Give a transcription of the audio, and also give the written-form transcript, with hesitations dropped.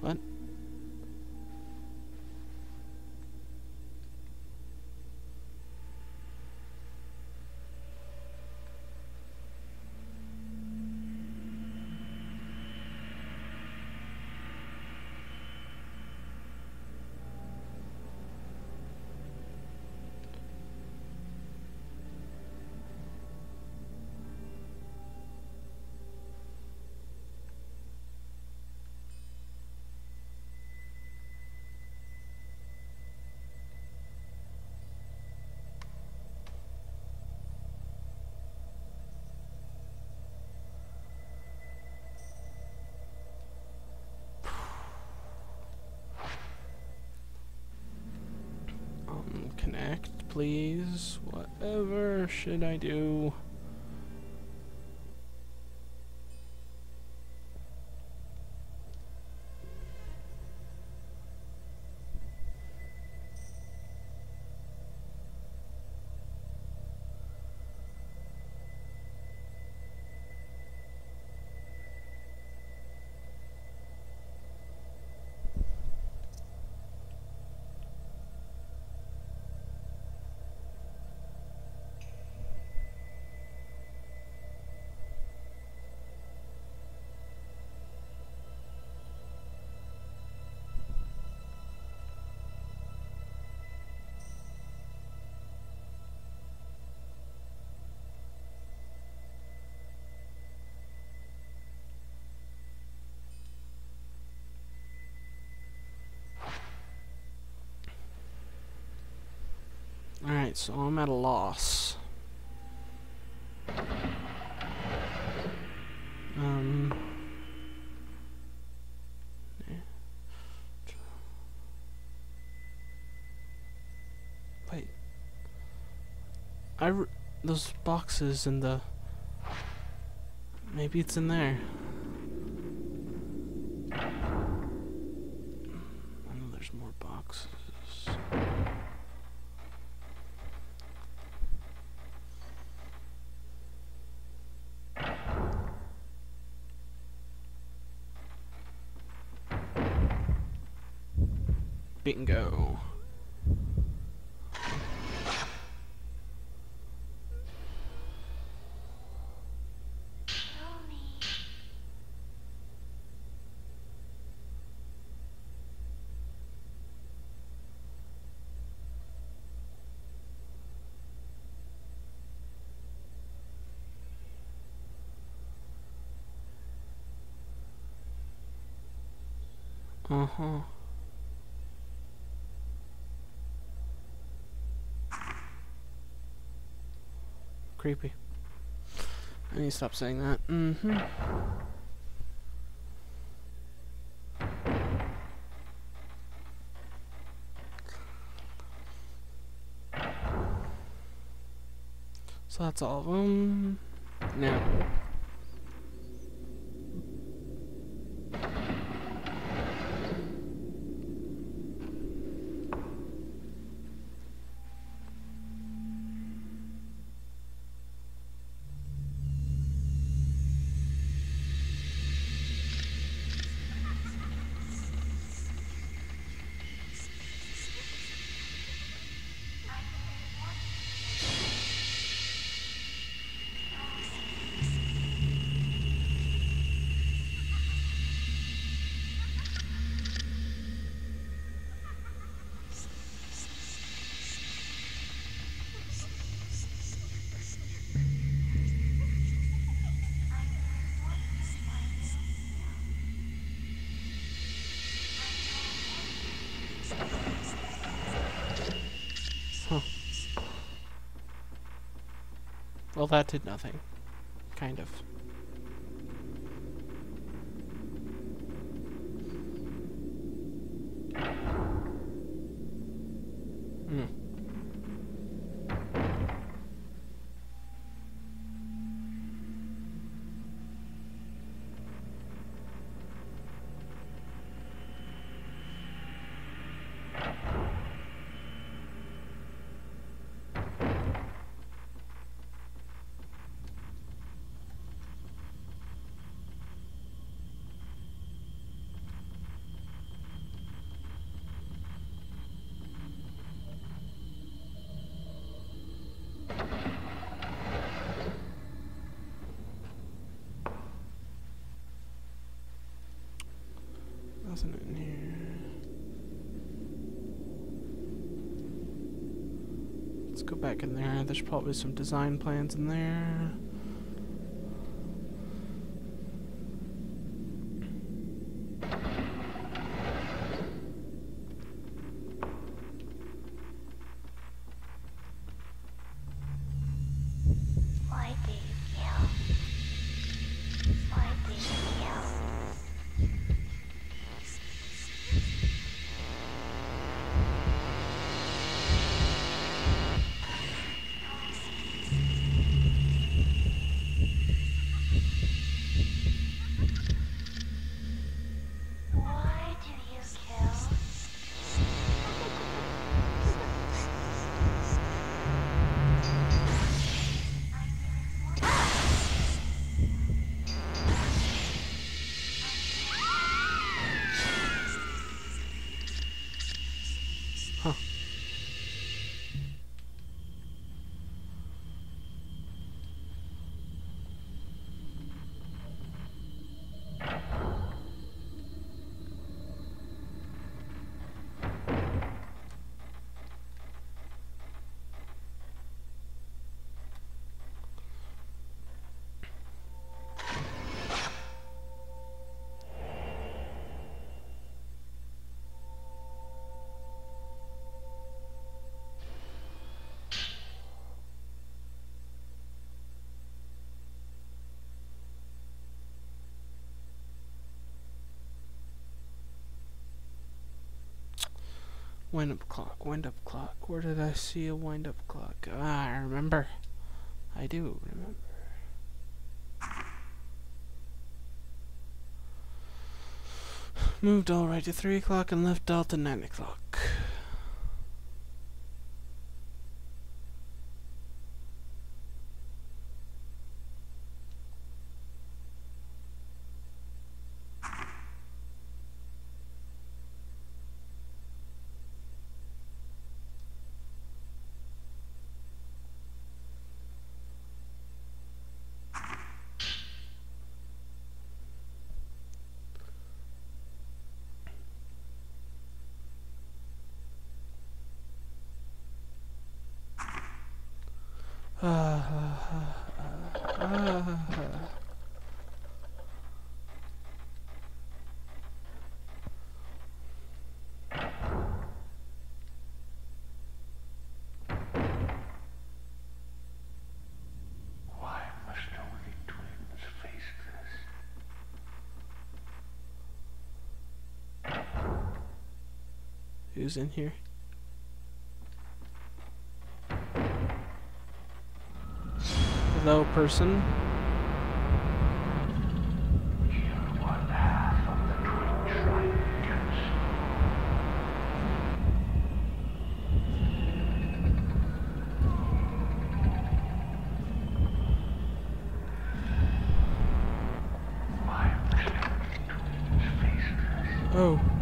What? Connect, please. Whatever should I do? Alright, so I'm at a loss. Wait. Those boxes in the... Maybe it's in there. I know there's more boxes. Bingo. Uh-huh. Creepy. I need to stop saying that. Mm-hmm. So that's all of them. Now. Huh. Well, that did nothing. Kind of. Hmm. Nothing in here. Let's go back in there. There's probably some design plans in there. Why did you kill? Why did you kill? Why do you kill? Huh. Wind up clock, wind up clock. Where did I see a wind up clock? Ah, I remember. I do remember. Moved all right to 3 o'clock and left all to 9 o'clock. Why must only twins face this? Who's in here? Hello, person. You're one half of the twin triangles. Why must only twins face this? Oh.